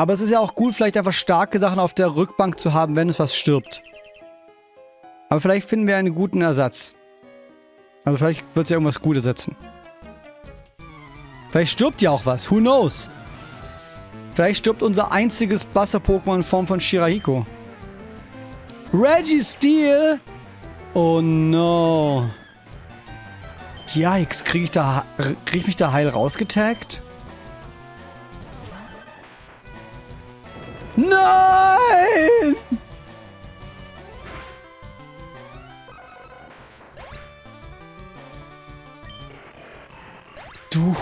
Aber es ist ja auch gut, vielleicht einfach starke Sachen auf der Rückbank zu haben, wenn es was stirbt. Aber vielleicht finden wir einen guten Ersatz. Also vielleicht wird es ja irgendwas Gutes ersetzen. Vielleicht stirbt ja auch was. Who knows? Vielleicht stirbt unser einziges Wasser-Pokémon in Form von Shirahiko. Registeel? Oh no. Yikes, krieg ich mich da heil rausgetaggt? Nein! Du.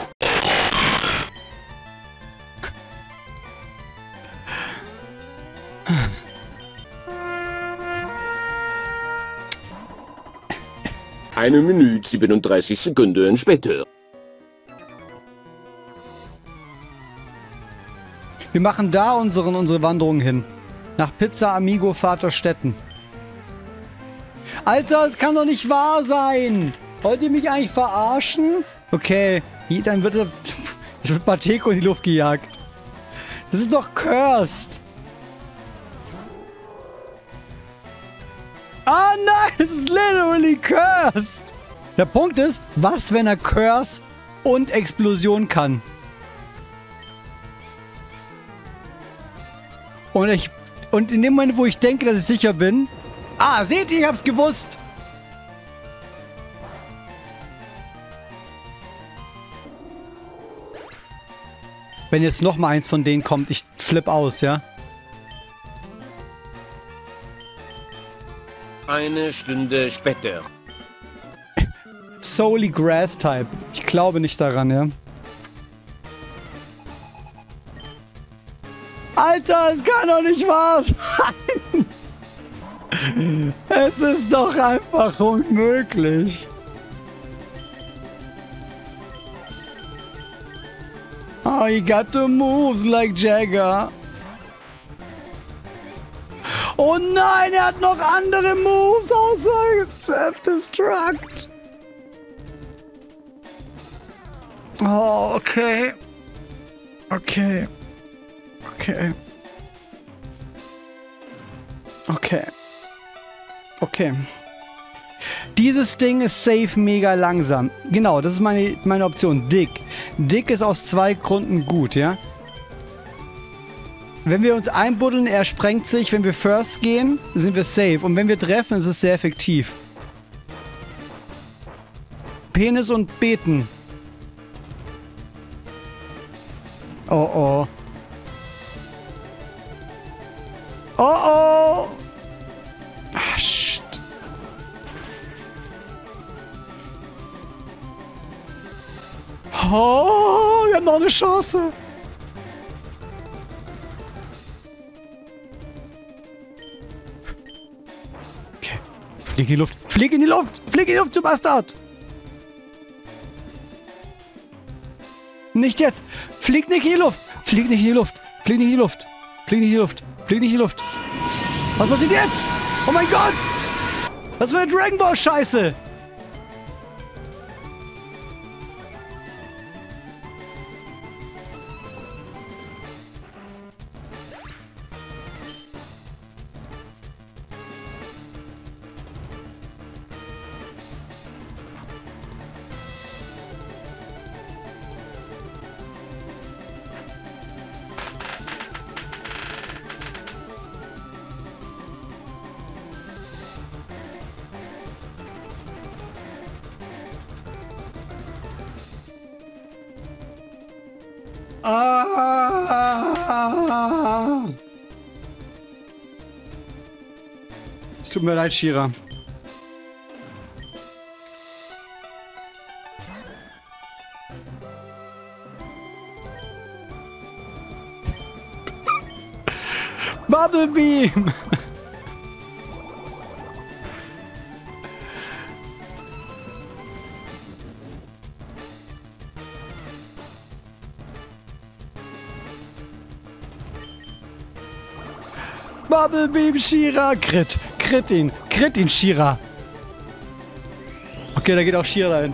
Eine Minute 37 Sekunden später. Wir machen da unsere Wanderung hin. Nach Pizza Amigo Vaterstetten. Alter, es kann doch nicht wahr sein! Wollt ihr mich eigentlich verarschen? Okay, dann wird Mateko in die Luft gejagt. Das ist doch cursed. Ah nein, es ist literally cursed. Der Punkt ist, was, wenn er Curse und Explosion kann? Und in dem Moment, wo ich denke, dass ich sicher bin... Ah, seht ihr, ich hab's gewusst. Wenn jetzt noch mal eins von denen kommt, ich flipp aus, ja? Eine Stunde später. Solely Grass Type. Ich glaube nicht daran, ja? Alter, es kann doch nicht wahr sein! Es ist doch einfach unmöglich. Oh, he got the moves like Jagger. Oh nein, er hat noch andere Moves außer Self-Destruct. Oh, okay. Okay. Okay. Okay. Okay. Dieses Ding ist safe mega langsam. Genau, das ist meine Option. Dick. Dick ist aus zwei Gründen gut, ja? Wenn wir uns einbuddeln, er sprengt sich. Wenn wir first gehen, sind wir safe. Und wenn wir treffen, ist es sehr effektiv. Penis und Beten. Oh oh. Oh oh. Ah, shit. Oh, wir haben noch eine Chance. Okay. Flieg in die Luft. Flieg in die Luft. Flieg in die Luft, du Bastard. Nicht jetzt. Flieg nicht in die Luft. Flieg nicht in die Luft. Flieg nicht in die Luft. Flieg nicht in die Luft. Flieg nicht in die Luft. Was passiert jetzt? Oh mein Gott. Was für eine Dragon Ball Scheiße. Ah! Es tut mir leid, Shira. Bubble Beam! Bubble Beam, Shira! Crit ihn, Shira! Okay, da geht auch Shira hin.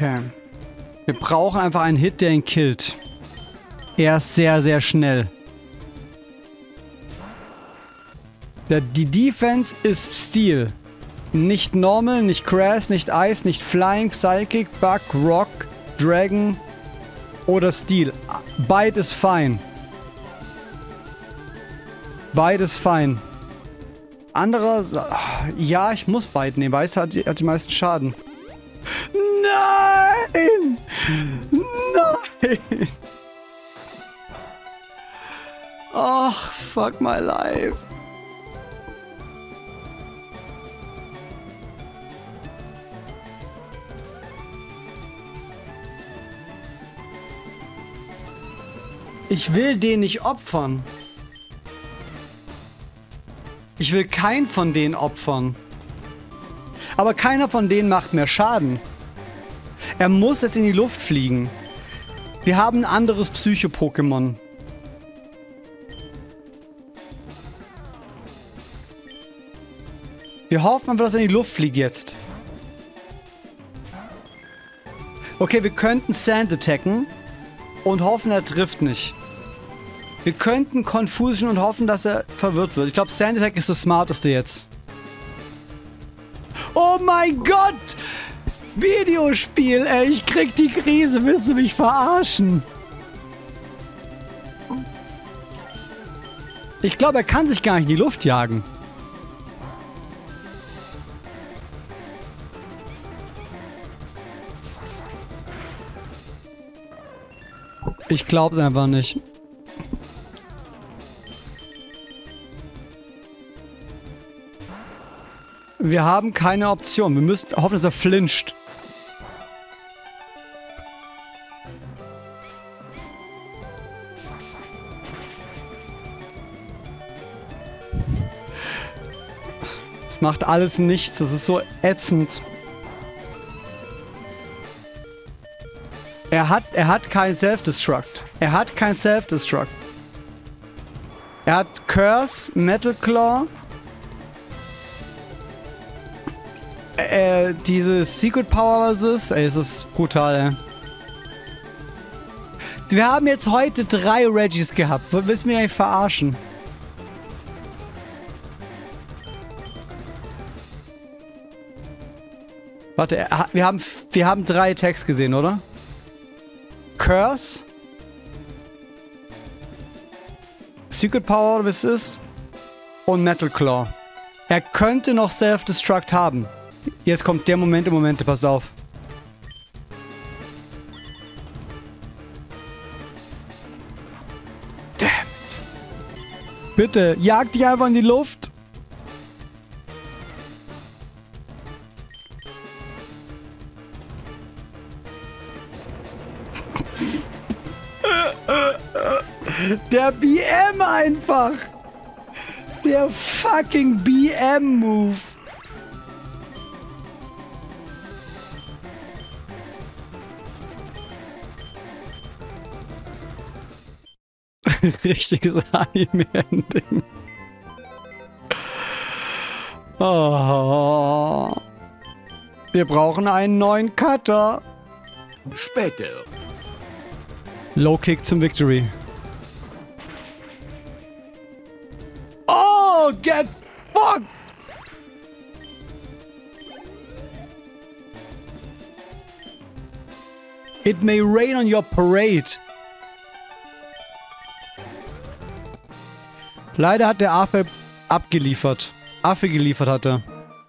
Okay. Wir brauchen einfach einen Hit, der ihn killt. Er ist sehr, sehr schnell. Die Defense ist Steel. Nicht Normal, nicht Crash, nicht Ice, nicht Flying, Psychic, Bug, Rock, Dragon oder Steel. Beides fein. Beides fein. Anderer... Ja, ich muss Bite nehmen. Bite hat die meisten Schaden. Nein! Nein! Ach, fuck my life. Ich will den nicht opfern. Ich will keinen von denen opfern. Aber keiner von denen macht mehr Schaden. Er muss jetzt in die Luft fliegen. Wir haben ein anderes Psycho-Pokémon. Wir hoffen einfach, dass er in die Luft fliegt jetzt. Okay, wir könnten Sand attacken und hoffen, er trifft nicht. Wir könnten Confusion und hoffen, dass er verwirrt wird. Ich glaube, Sand Attack ist das Smarteste jetzt. Oh mein Gott! Videospiel, ey, ich krieg die Krise. Willst du mich verarschen? Ich glaube, er kann sich gar nicht in die Luft jagen. Ich glaub's einfach nicht. Wir haben keine Option. Wir müssen hoffen, dass er flincht. Das macht alles nichts. Das ist so ätzend. Er hat kein Self-Destruct. Er hat kein Self-Destruct. Er hat Curse, Metal Claw. Dieses Secret Power, was ist? Ey, es ist brutal, ey. Wir haben jetzt heute 3 Regis gehabt. Willst du mich eigentlich verarschen? Warte, wir haben 3 Attacks gesehen, oder? Curse. Secret Power, oder was es ist? Und Metal Claw. Er könnte noch Self-Destruct haben. Jetzt kommt der Moment im Moment, pass auf. Damn it. Bitte, jag dich einfach in die Luft. Der BM einfach. Der fucking BM-Move. Richtiges Anime-Ending. Oh. Wir brauchen einen neuen Cutter. Später. Low Kick zum Victory. Oh, get fucked! It may rain on your parade. Leider hat der Affe abgeliefert. Affe geliefert hat er.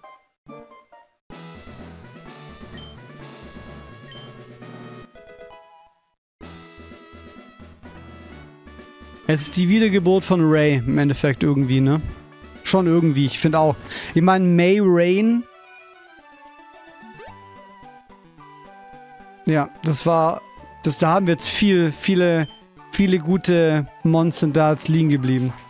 Es ist die Wiedergeburt von Ray im Endeffekt irgendwie, ne? Schon irgendwie, ich finde auch. Ich meine, May Rain. Ja, das war... da haben wir jetzt viele gute Monster da jetzt liegen geblieben.